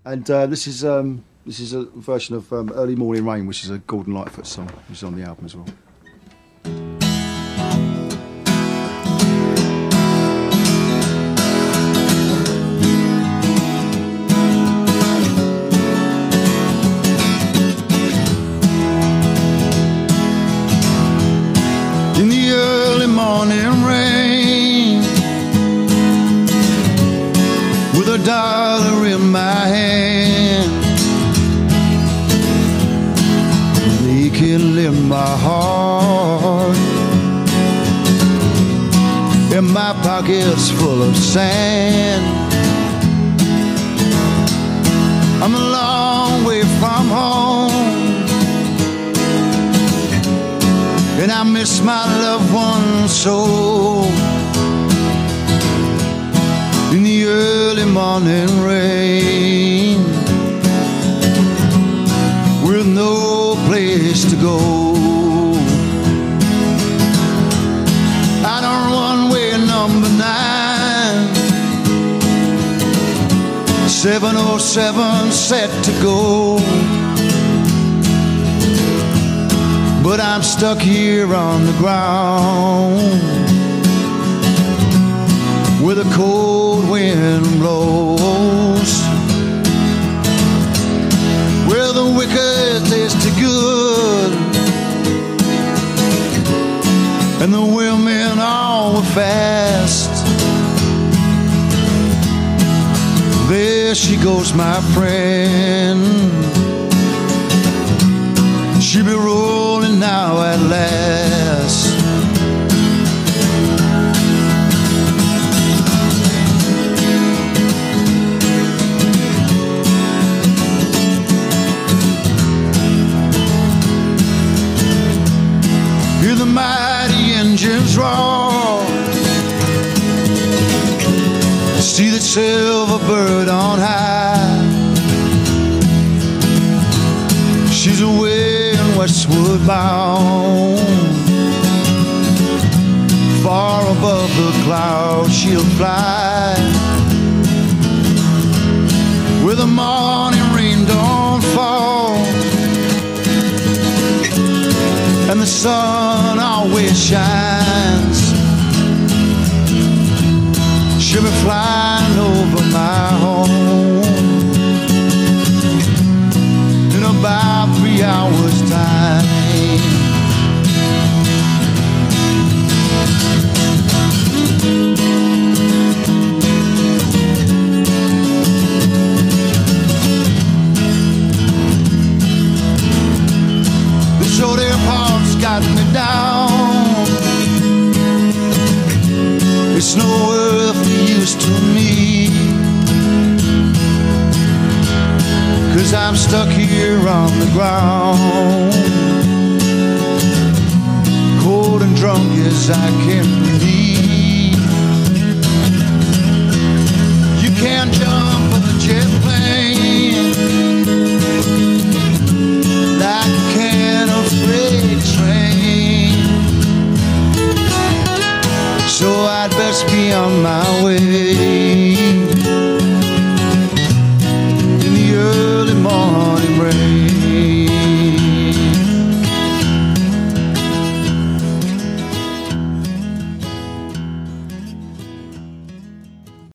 And this is a version of Early Morning Rain, which is a Gordon Lightfoot song, which is on the album as well. In the early morning rain, with a dollar in my hand, naked in my heart, and my pockets full of sand. I'm a long way from home, and I miss my loved ones so. In the early morning rain, with no place to go, out on runway number 9, 707 set to go. But I'm stuck here on the ground, where the cold wind blows, where the wicked taste good, and the women all were fast. There she goes, my friend. She'll be rolling now at last. Hear the mighty engines roar, see the silver bird on high. She's away westward bound, far above the clouds she'll fly, where the morning rain don't fall, and the sun always shines. She'll be flying over my home in about 3 hours' time. The short airport's got me down. It's no earthly use to me, 'cause I'm stuck here on the ground, cold and drunk as I can be.